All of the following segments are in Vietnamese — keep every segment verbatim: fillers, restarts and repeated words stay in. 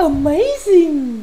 Amazing.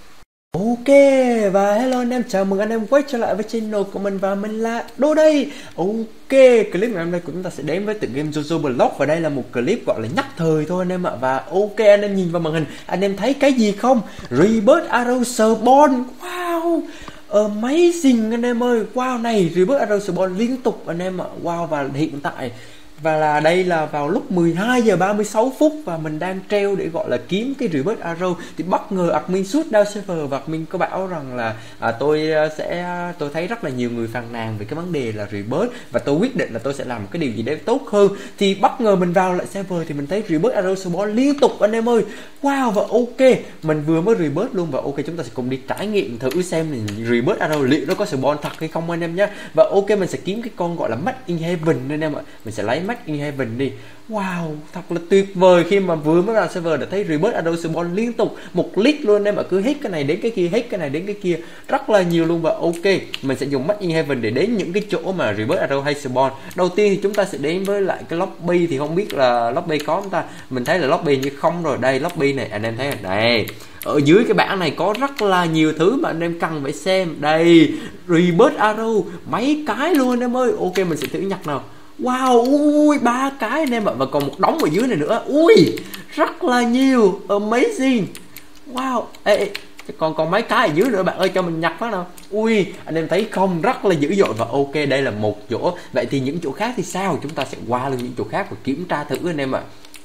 Ok, và hello anh em, chào mừng anh em quay trở lại với channel của mình và mình là Đô đây. Ok, clip ngày hôm nay của chúng ta sẽ đến với tựa game Jojo Block và đây là một clip gọi là nhắc thời thôi anh em ạ. Và ok, anh em nhìn vào màn hình, anh em thấy cái gì không? Rebirth Arrow Spawn. Wow, amazing anh em ơi. Wow này, Rebirth Arrow Spawn liên tục anh em ạ. Wow, và hiện tại và là đây là vào lúc mười hai giờ ba mươi sáu phút và mình đang treo để gọi là kiếm cái Rebirth Arrow thì bất ngờ admin shoot down server và admin có bảo rằng là à, tôi sẽ tôi thấy rất là nhiều người phàn nàn về cái vấn đề là Rebirth và tôi quyết định là tôi sẽ làm một cái điều gì đấy tốt hơn. Thì bất ngờ mình vào lại server thì mình thấy Rebirth Arrow spawn liên tục anh em ơi. Wow, và ok, mình vừa mới Rebirth luôn và ok, chúng ta sẽ cùng đi trải nghiệm thử xem Rebirth Arrow liệu nó có spawn thật hay không anh em nhé. Và ok, mình sẽ kiếm cái con gọi là Match in Heaven anh em ạ. Mình sẽ lấy Match in Heaven đi. Wow, thật là tuyệt vời khi mà vừa mới vào server đã thấy Rebirth Arrow spawn liên tục một lít luôn em ạ, cứ hết cái này đến cái kia, hết cái này đến cái kia, rất là nhiều luôn. Và ok, mình sẽ dùng Match in Heaven để đến những cái chỗ mà Rebirth Arrow hay spawn. Đầu tiên thì chúng ta sẽ đến với lại cái lobby, thì không biết là lobby có không ta, mình thấy là lobby như không rồi. Đây lobby này anh em thấy rồi đây, ở dưới cái bảng này có rất là nhiều thứ mà anh em cần phải xem. Đây Rebirth Arrow mấy cái luôn anh em ơi. Ok, mình sẽ thử nhặt nào. Wow, ui ba cái anh em ạ, và còn một đống ở dưới này nữa. Ui rất là nhiều, amazing. Wow, ê, ê còn còn mấy cái ở dưới nữa bạn ơi, cho mình nhặt phát nào. Ui anh em thấy không, rất là dữ dội. Và ok, đây là một chỗ. Vậy thì những chỗ khác thì sao? Chúng ta sẽ qua lên những chỗ khác và kiểm tra thử anh em ạ.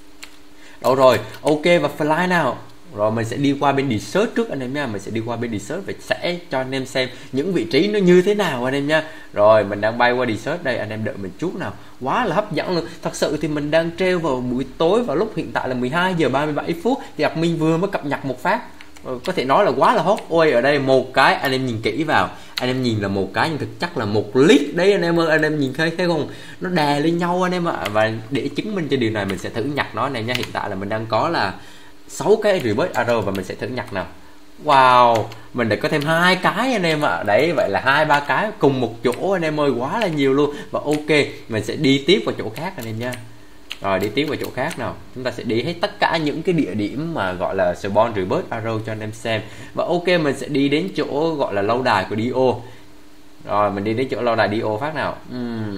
Đâu rồi, ok, và fly nào. Rồi mình sẽ đi qua bên research trước anh em nha. Mình sẽ đi qua bên research và sẽ cho anh em xem những vị trí nó như thế nào anh em nha. Rồi mình đang bay qua research đây, anh em đợi mình chút nào. Quá là hấp dẫn luôn. Thật sự thì mình đang treo vào buổi tối vào lúc hiện tại là mười hai giờ ba mươi bảy phút thì admin vừa mới cập nhật một phát. Có thể nói là quá là hot. Ôi ở đây một cái, anh em nhìn kỹ vào, anh em nhìn là một cái nhưng thực chất là một lít đấy anh em ơi. Anh em nhìn thấy thấy không, nó đè lên nhau anh em ạ. Và để chứng minh cho điều này mình sẽ thử nhặt nó này nha. Hiện tại là mình đang có là sáu cái Rebirth Arrow và mình sẽ thử nhặt nào. Wow, mình đã có thêm hai cái anh em ạ. Đấy, vậy là hai ba cái cùng một chỗ anh em ơi, quá là nhiều luôn. Và ok, mình sẽ đi tiếp vào chỗ khác anh em nha. Rồi đi tiếp vào chỗ khác nào. Chúng ta sẽ đi hết tất cả những cái địa điểm mà gọi là spawn Rebirth Arrow cho anh em xem. Và ok, mình sẽ đi đến chỗ gọi là lâu đài của Dio. Rồi mình đi đến chỗ lâu đài Dio phát nào. uhm.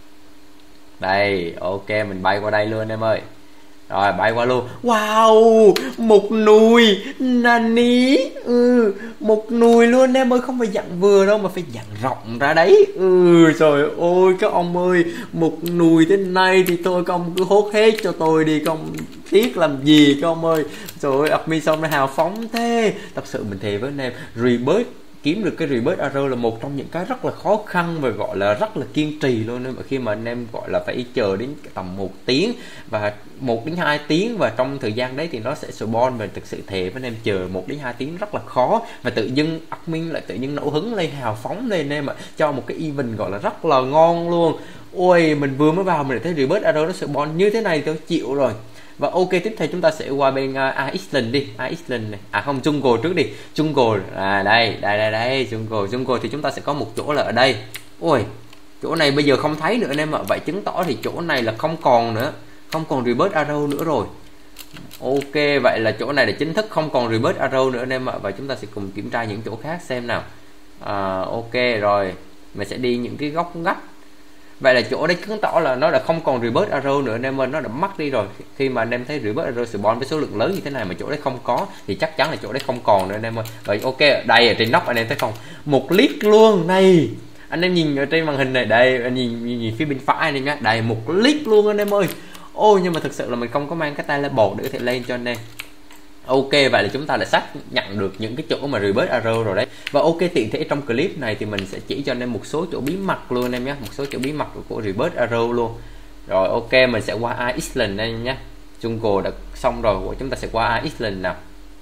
Đây, ok, mình bay qua đây luôn anh em ơi. Rồi bay qua luôn. Wow, một nùi nani. Ừ, một nùi luôn em ơi, không phải dặn vừa đâu mà phải dặn rộng ra đấy. Ừ, trời ơi các ông ơi, một nùi thế này thì tôi các ông cứ hốt hết cho tôi đi, không tiếc làm gì các ông ơi. Trời ơi, admin xong nó hào phóng thế. Thật sự mình thề với anh em, Rebirth kiếm được cái Rebirth Arrow là một trong những cái rất là khó khăn và gọi là rất là kiên trì luôn. Nên mà khi mà anh em gọi là phải chờ đến tầm một tiếng và một đến hai tiếng, và trong thời gian đấy thì nó sẽ spawn, và thực sự thề với anh em chờ một đến hai tiếng rất là khó. Và tự dưng admin lại tự nhiên nổi hứng lên, hào phóng lên em ạ, cho một cái event gọi là rất là ngon luôn. Ôi mình vừa mới vào mình thấy Rebirth Arrow nó spawn như thế này thì tôi chịu rồi. Và ok, tiếp theo chúng ta sẽ qua bên uh, Iceland đi. À, Iceland này, à không, Jungle trước đi. Jungle, à đây, đây, đây, đây, Jungle. Jungle thì chúng ta sẽ có một chỗ là ở đây. Ôi, chỗ này bây giờ không thấy nữa anh em ạ. Vậy chứng tỏ thì chỗ này là không còn nữa, không còn Rebirth Arrow nữa rồi. Ok, vậy là chỗ này là chính thức không còn Rebirth Arrow nữa anh em ạ. Và chúng ta sẽ cùng kiểm tra những chỗ khác xem nào. À, ok rồi, mình sẽ đi những cái góc ngách. Vậy là chỗ đây chứng tỏ là nó đã không còn Rebirth Arrow nữa anh em ơi, nó đã mất đi rồi. Khi mà anh em thấy Rebirth Arrow spawn với số lượng lớn như thế này mà chỗ đấy không có thì chắc chắn là chỗ đấy không còn nữa anh em ơi. Vậy ok, đây ở trên nóc anh em thấy không, một lít luôn này. Anh em nhìn ở trên màn hình này, đây anh nhìn, nhìn, nhìn phía bên phải anh em nhé, đây một lít luôn anh em ơi. Ôi nhưng mà thực sự là mình không có mang cái tay lên bột để có thể lên cho anh em. Ok, vậy là chúng ta đã xác nhận được những cái chỗ mà Rebirth Arrow rồi đấy. Và ok, tiện thể trong clip này thì mình sẽ chỉ cho anh em một số chỗ bí mật luôn anh em nhé, một số chỗ bí mật của Rebirth Arrow luôn. Rồi ok, mình sẽ qua Iceland đây nhé. Jungle đã xong rồi, của chúng ta sẽ qua Iceland nào.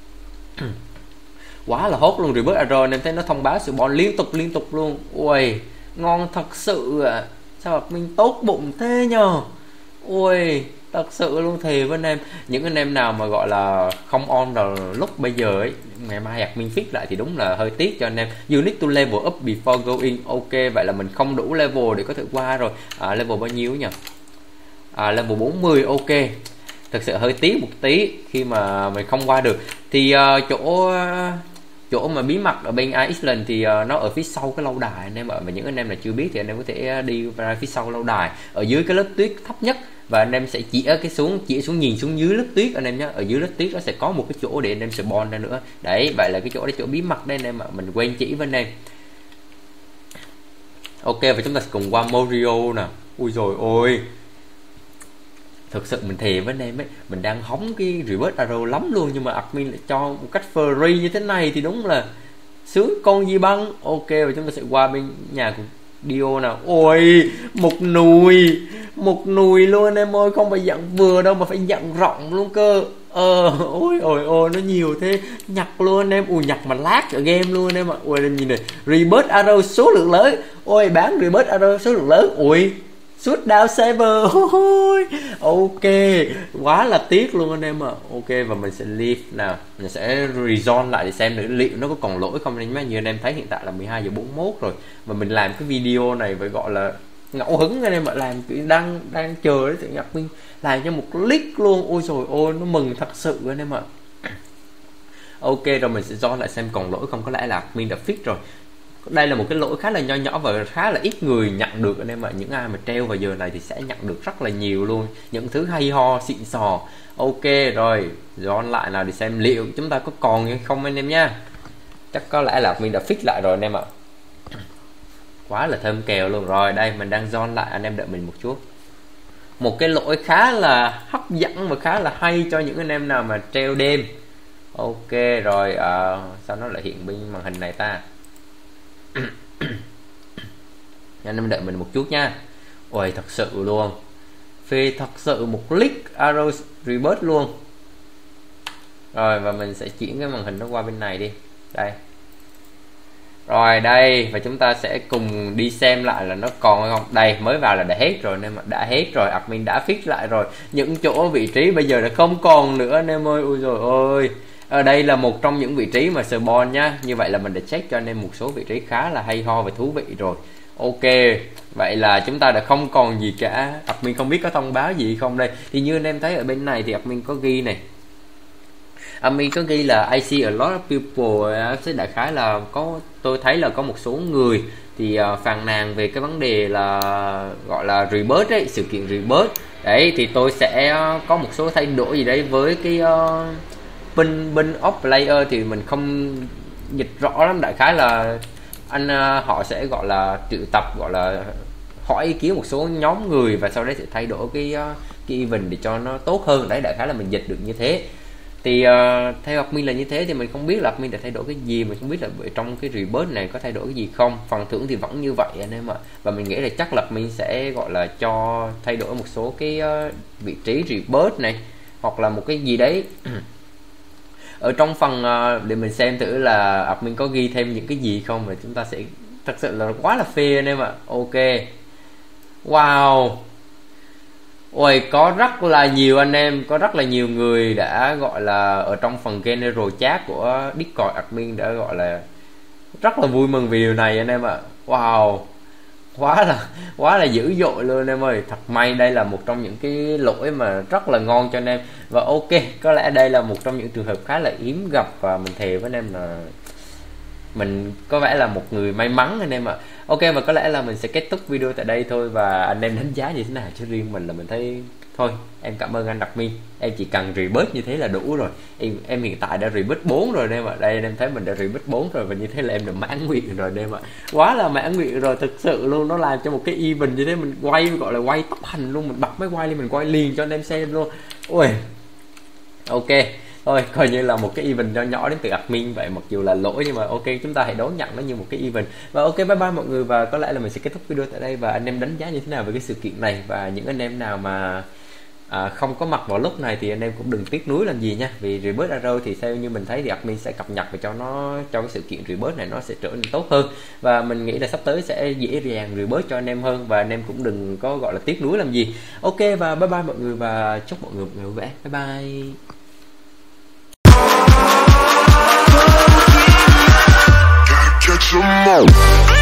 Quá là hot luôn Rebirth Arrow, anh em thấy nó thông báo sự spawn liên tục liên tục luôn. Ui ngon thật sự à. Sao mình tốt bụng thế nhờ. Ui thật sự luôn, thề với anh em, những anh em nào mà gọi là không on vào lúc bây giờ ấy, ngày mai admin fix lại thì đúng là hơi tiếc cho anh em. You need to level up before going. Ok, vậy là mình không đủ level để có thể qua rồi. À, level bao nhiêu nhỉ? À, level bốn mươi. Ok, thực sự hơi tiếc một tí khi mà mình không qua được. Thì uh, chỗ chỗ mà bí mật ở bên Iceland thì uh, nó ở phía sau cái lâu đài anh em ạ. Và những anh em là chưa biết thì anh em có thể đi ra phía sau lâu đài, ở dưới cái lớp tuyết thấp nhất, và anh em sẽ chỉ cái xuống chỉ xuống nhìn xuống dưới lớp tuyết anh em nhé. Ở dưới lớp tuyết nó sẽ có một cái chỗ để anh em spawn ra nữa. Đấy, vậy là cái chỗ đấy chỗ bí mật đây anh em ạ, mình quên chỉ với anh em. Ok, và chúng ta sẽ cùng qua Morio nè. Ui rồi ôi, thực sự mình thề với anh em ấy, mình đang hóng cái Rebirth Arrow lắm luôn, nhưng mà admin lại cho một cách free như thế này thì đúng là sướng con gì băng. Ok, và chúng ta sẽ qua bên nhà của Dio nào. Ôi, một nùi một nùi luôn anh em ơi, không phải dặn vừa đâu mà phải dặn rộng luôn cơ. Ờ, ôi ôi ôi, nó nhiều thế, nhặt luôn anh em. Ui, nhặt mà lát ở game luôn anh em ạ. Ui, nhìn này, Rebirth Arrow số lượng lớn. Ôi, bán Rebirth Arrow số lượng lớn. Ui, suốt down saber. Ok, quá là tiếc luôn anh em ạ. Ok, và mình sẽ leave nào, mình sẽ rejoin lại để xem nữa liệu nó có còn lỗi không anh em. Như anh em thấy hiện tại là mười hai giờ bốn mươi mốt rồi, và mình làm cái video này phải gọi là ngẫu hứng anh em ạ, làm đang đang chờ đấy, tự nhập mình làm cho một click luôn. Ôi rồi ôi, nó mừng thật sự anh em ạ. Ok, rồi mình sẽ join lại xem còn lỗi không, có lẽ là mình đã fix rồi. Đây là một cái lỗi khá là nho nhỏ và khá là ít người nhận được anh em ạ. Những ai mà treo vào giờ này thì sẽ nhận được rất là nhiều luôn, những thứ hay ho xịn sò. Ok, rồi join lại nào để xem liệu chúng ta có còn hay không anh em nha. Chắc có lẽ là mình đã fix lại rồi anh em ạ. Quá là thơm kèo luôn. Rồi đây, mình đang join lại, anh em đợi mình một chút. Một cái lỗi khá là hấp dẫn và khá là hay cho những anh em nào mà treo đêm. Ok rồi, uh, sao nó lại hiện bên màn hình này ta? Anh em đợi mình một chút nha. Ôi, thật sự luôn, phê thật sự, một click Arrow Rebirth luôn. Rồi, và mình sẽ chuyển cái màn hình nó qua bên này đi. Đây. Rồi đây, và chúng ta sẽ cùng đi xem lại là nó còn hay không. Đây, mới vào là đã hết rồi anh em ạ, đã hết rồi, admin đã fix lại rồi. Những chỗ vị trí bây giờ là không còn nữa anh em ơi. Ui rồi ôi, ở đây là một trong những vị trí mà spawn nhá. Như vậy là mình đã check cho anh em một số vị trí khá là hay ho và thú vị rồi. Ok, vậy là chúng ta đã không còn gì cả. Admin không biết có thông báo gì không đây. Thì như anh em thấy ở bên này thì admin có ghi này, admin có ghi là I see a lot of people. Sẽ đại khái là có, tôi thấy là có một số người thì uh, phàn nàn về cái vấn đề là gọi là Rebirth ấy, sự kiện Rebirth đấy. Thì tôi sẽ uh, có một số thay đổi gì đấy với cái uh, pin pin of player, thì mình không dịch rõ lắm. Đại khái là anh uh, họ sẽ gọi là triệu tập, gọi là hỏi ý kiến một số nhóm người, và sau đấy sẽ thay đổi cái uh, cái event để cho nó tốt hơn đấy. Đại khái là mình dịch được như thế. Thì uh, theo admin là như thế, thì mình không biết là admin đã thay đổi cái gì, mình không biết là trong cái Rebirth này có thay đổi cái gì không. Phần thưởng thì vẫn như vậy anh em ạ, và mình nghĩ là chắc là mình sẽ gọi là cho thay đổi một số cái uh, vị trí Rebirth này, hoặc là một cái gì đấy. Ở trong phần uh, để mình xem thử là admin có ghi thêm những cái gì không, và chúng ta sẽ thật sự là quá là phê anh em ạ. Ok, wow. Ôi, có rất là nhiều anh em, có rất là nhiều người đã gọi là ở trong phần general chat của Discord, admin đã gọi là rất là vui mừng vì điều này anh em ạ. Wow, quá là quá là dữ dội luôn anh em ơi. Thật may đây là một trong những cái lỗi mà rất là ngon cho anh em. Và ok, có lẽ đây là một trong những trường hợp khá là hiếm gặp, và mình thề với anh em là mình có vẻ là một người may mắn anh em ạ. Ok, và có lẽ là mình sẽ kết thúc video tại đây thôi. Và anh em đánh giá như thế nào? Chứ riêng mình là mình thấy thôi, em cảm ơn anh admin, em chỉ cần Rebirth như thế là đủ rồi. Em, em hiện tại đã Rebirth bốn rồi anh em ạ. Đây anh em thấy mình đã Rebirth bốn rồi, và như thế là em đã mãn nguyện rồi anh em ạ. Quá là mãn nguyện rồi, thực sự luôn. Nó làm cho một cái event như thế mình quay, gọi là quay tốc hành luôn, mình bật máy quay lên mình quay liền cho anh em xem luôn. Ui, ok thôi, coi như là một cái event nhỏ nhỏ đến từ admin vậy, mặc dù là lỗi nhưng mà ok, chúng ta hãy đón nhận nó như một cái event. Và ok, bye bye mọi người, và có lẽ là mình sẽ kết thúc video tại đây. Và anh em đánh giá như thế nào về cái sự kiện này, và những anh em nào mà à, không có mặt vào lúc này thì anh em cũng đừng tiếc nuối làm gì nha. Vì Rebirth Arrow thì theo như mình thấy thì admin sẽ cập nhật và cho nó, cho cái sự kiện Rebirth này nó sẽ trở nên tốt hơn, và mình nghĩ là sắp tới sẽ dễ dàng Rebirth cho anh em hơn, và anh em cũng đừng có gọi là tiếc nuối làm gì. Ok, và bye bye mọi người, và chúc mọi người một ngày vui vẻ. Bye bye. Catch 'em all.